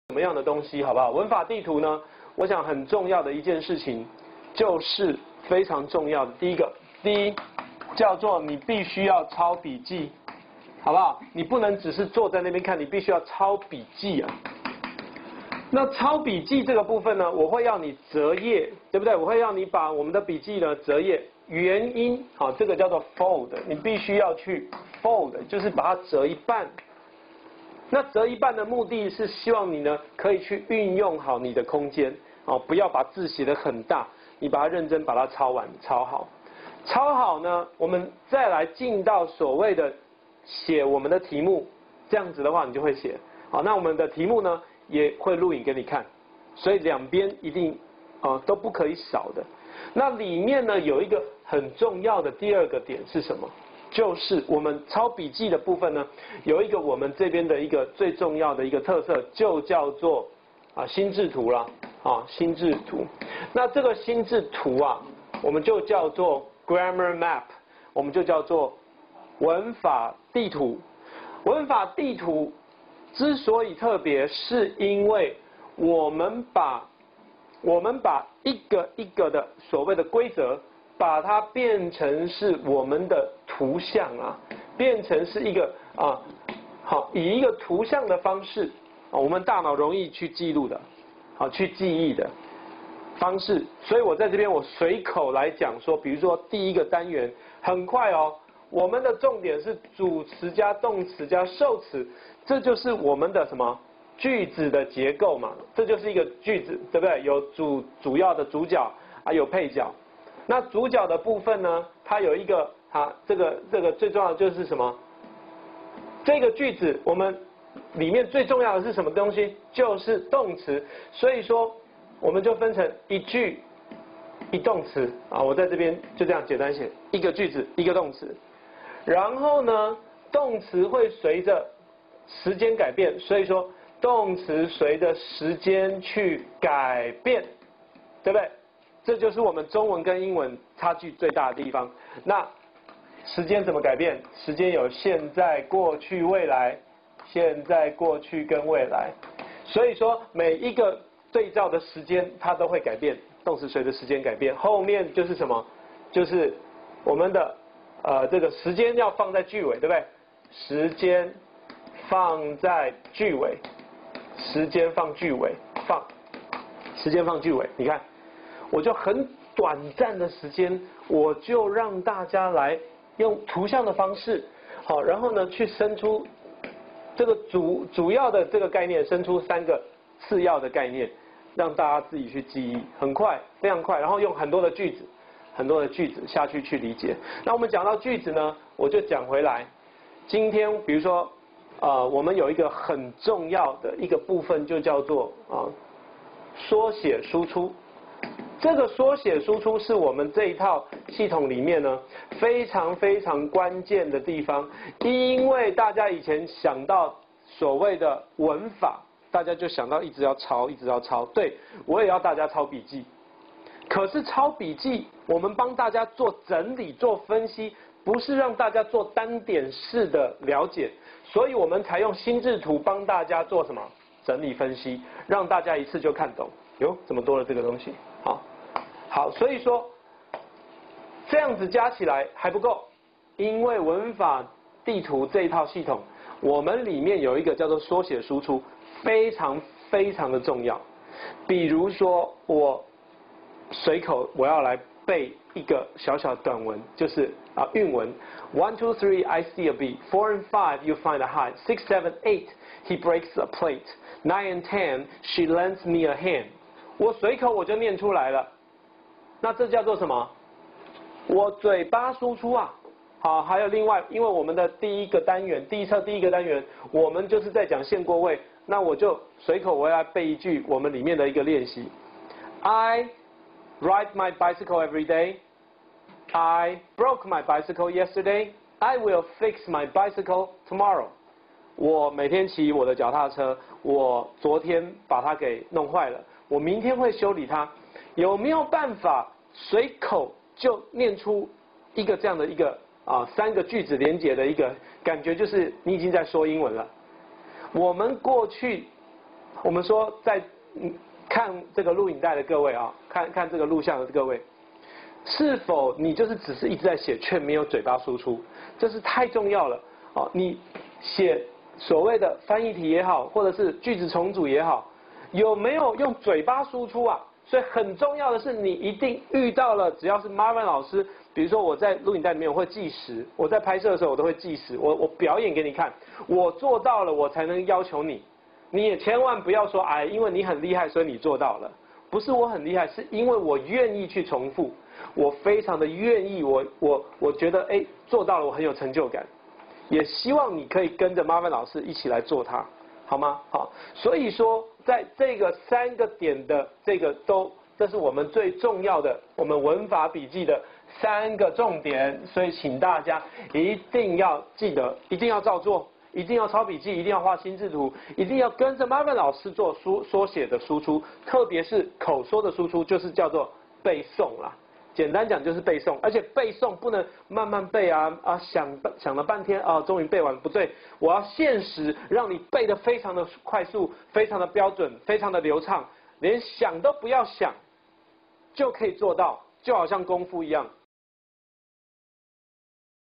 什么样的东西，好不好？文法地图呢，我想很重要的一件事情，就是非常重要的。第一叫做你必须要抄笔记，好不好？你不能只是坐在那边看，你必须要抄笔记啊。那抄笔记这个部分呢，我会要你折页，对不对？我会要你把我们的笔记呢折页。原因，好，这个叫做 fold， 你必须要去 fold， 就是把它折一半。那折一半的目的是希望你呢可以去运用好你的空间，哦，不要把字写得很大，你把它认真把它抄完，抄好。抄好呢，我们再来进到所谓的写我们的题目，这样子的话你就会写。好，那我们的题目呢也会录影给你看，所以两边一定都不可以少的。那里面呢有一个很重要的第二个点是什么？就是我们抄笔记的部分呢，有一个我们这边的一个最重要的一个特色，就叫做心智图啦，心智图。那这个心智图啊，我们就叫做 grammar map， 我们就叫做文法地图。文法地图之所以特别，是因为我们把一个一个的所谓的规则，把它变成是我们的图像啊，变成是一个好，以一个图像的方式我们大脑容易去记录的，好，去记忆的方式。所以我在这边我随口来讲说，比如说第一个单元，很快我们的重点是主词加动词加受词，这就是我们的什么？句子的结构嘛，这就是一个句子，对不对？有主要的主角有配角。那主角的部分呢，它有一个这个最重要的就是什么？这个句子我们里面最重要的是什么东西？就是动词。所以说我们就分成一句一动词我在这边就这样简单写，一个句子一个动词。然后呢，动词会随着时间改变，所以说动词随着时间去改变，对不对？这就是我们中文跟英文差距最大的地方。那时间怎么改变？时间有现在、过去、未来，现在、过去跟未来。所以说每一个对照的时间它都会改变，动词随着时间改变。后面就是什么？就是我们的这个时间要放在句尾，对不对？时间放在句尾。时间放句尾，时间放句尾。你看，我就很短暂的时间，我就让大家来用图像的方式，好，然后呢去生出这个主要的这个概念，生出3个次要的概念，让大家自己去记忆，很快，非常快，然后用很多的句子下去理解。那我们讲到句子呢，我就讲回来，今天比如说。我们有一个很重要的一个部分，就叫做缩写输出。这个缩写输出是我们这一套系统里面呢非常非常关键的地方，因为大家以前想到所谓的文法，大家就想到一直要抄，一直要抄。对，我也要大家抄笔记。可是抄笔记，我们帮大家做整理、做分析，不是让大家做单点式的了解。所以我们才用心智图帮大家做什么整理分析，让大家一次就看懂。哟，怎么多了这个东西？好，所以说这样子加起来还不够，因为文法地图这一套系统，我们里面有一个叫做缩写输出，非常非常的重要。比如说我随口我要来背一个小小短文，就是韵文。1, 2, 3, I see a bee. 4 and 5, you find a hide. 6, 7, 8, he breaks a plate. 9 and 10, she lends me a hand. 我随口我就念出来了，那这叫做什么？我嘴巴输出啊。好，还有另外，因为我们的第一个单元，第一册第一个单元，我们就是在讲限过位，那我就随口我要背一句我们里面的一个练习。I ride my bicycle every day. I broke my bicycle yesterday. I will fix my bicycle tomorrow. 我每天骑我的脚踏车，我昨天把它给弄坏了，我明天会修理它。有没有办法随口就念出一个这样的一个3个句子连结的一个感觉，就是你已经在说英文了。我们过去我们说在看这个录影带的各位啊，看这个录像的各位，是否你就是只是一直在写，却没有嘴巴输出？这是太重要了哦！你写所谓的翻译题也好，或者是句子重组也好，有没有用嘴巴输出啊？所以很重要的是，你一定遇到了，只要是 Marvin 老师，比如说我在录影带里面我会计时，我在拍摄的时候我都会计时，我表演给你看，我做到了，我才能要求你。你也千万不要说，哎，因为你很厉害，所以你做到了。不是我很厉害，是因为我愿意去重复，我非常的愿意，我觉得哎做到了，我很有成就感。也希望你可以跟着 Marvin 老师一起来做它，好吗？好，所以说在这个3个点的这个这是我们最重要的，我们文法笔记的3个重点，所以请大家一定要记得，一定要照做。一定要抄笔记，一定要画心智图，一定要跟着 Marvin 老师做缩写的输出，特别是口说的输出，就是叫做背诵啦。简单讲就是背诵，而且背诵不能慢慢背想了半天啊，终于背完了。不对，我要限时让你背得非常的快速，非常的标准，非常的流畅，连想都不要想就可以做到，就好像功夫一样。